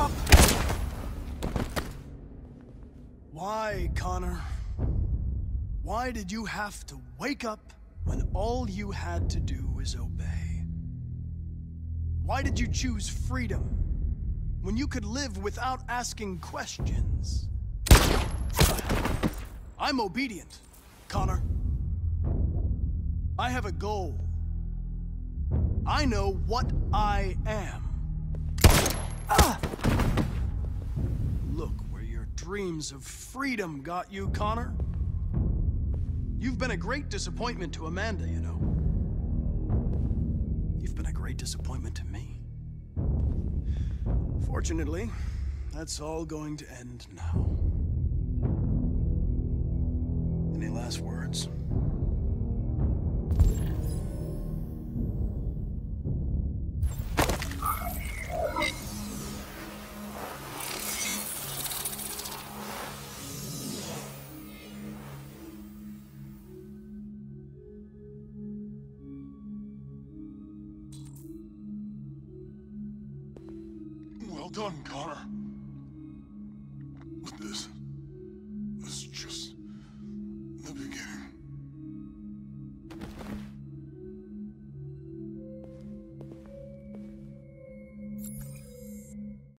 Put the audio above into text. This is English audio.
up! Why, Connor? Why did you have to wake up when all you had to do was obey? Why did you choose freedom when you could live without asking questions? I'm obedient, Connor. I have a goal. I know what I am. Look where your dreams of freedom got you, Connor. You've been a great disappointment to Amanda, you know. You've been a great disappointment to me. Fortunately, that's all going to end now. Any last words? Well done, Connor. With this,